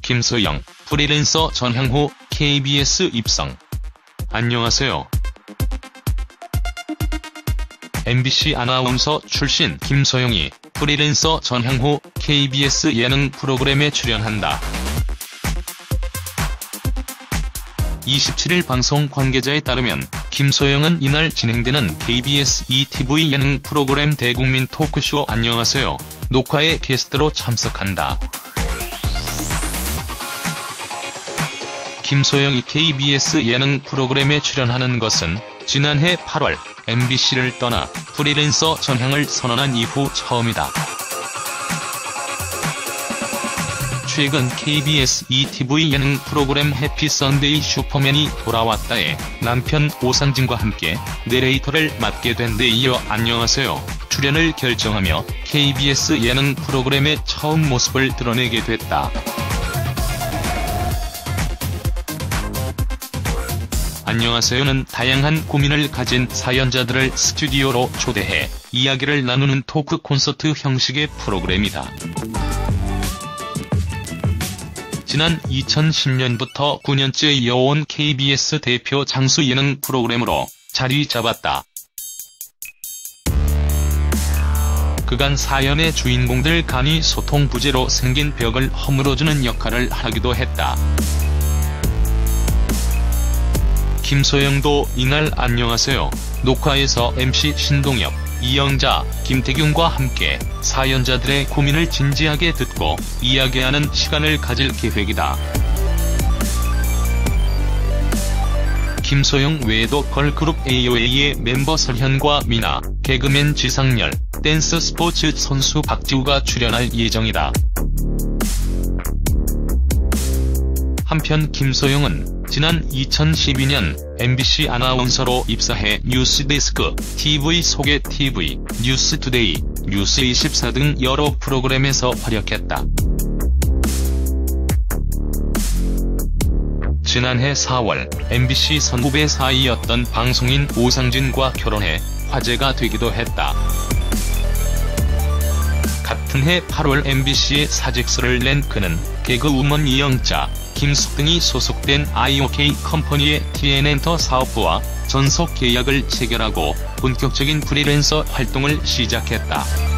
김소영, 프리랜서 전향 후 KBS 입성. 안녕하세요. MBC 아나운서 출신 김소영이 프리랜서 전향 후 KBS 예능 프로그램에 출연한다. 27일 방송 관계자에 따르면 김소영은 이날 진행되는 KBS ETV 예능 프로그램 대국민 토크쇼 안녕하세요 녹화에 게스트로 참석한다. 김소영이 KBS 예능 프로그램에 출연하는 것은 지난해 8월 MBC를 떠나 프리랜서 전향을 선언한 이후 처음이다. 최근 KBS ETV 예능 프로그램 해피 선데이 슈퍼맨이 돌아왔다에 남편 오상진과 함께 내레이터를 맡게 된 데 이어 안녕하세요 출연을 결정하며 KBS 예능 프로그램의 처음 모습을 드러내게 됐다. 안녕하세요는 다양한 고민을 가진 사연자들을 스튜디오로 초대해 이야기를 나누는 토크 콘서트 형식의 프로그램이다. 지난 2010년부터 9년째 이어온 KBS 대표 장수 예능 프로그램으로 자리 잡았다. 그간 사연의 주인공들 간이 소통 부재로 생긴 벽을 허물어주는 역할을 하기도 했다. 김소영도 이날 안녕하세요 녹화에서 MC 신동엽, 이영자, 김태균과 함께 사연자들의 고민을 진지하게 듣고 이야기하는 시간을 가질 계획이다. 김소영 외에도 걸그룹 AOA의 멤버 설현과 미나, 개그맨 지상렬, 댄스 스포츠 선수 박지우가 출연할 예정이다. 한편 김소영은 지난 2012년 MBC 아나운서로 입사해 뉴스데스크, TV 소개 TV, 뉴스투데이, 뉴스24 등 여러 프로그램에서 활약했다. 지난해 4월 MBC 선후배 사이였던 방송인 오상진과 결혼해 화제가 되기도 했다. 같은 해 8월 MBC에 사직서를 낸 그는 개그우먼 이영자, 김숙 등이 소속된 IOK 컴퍼니의 TN엔터 사업부와 전속 계약을 체결하고 본격적인 프리랜서 활동을 시작했다.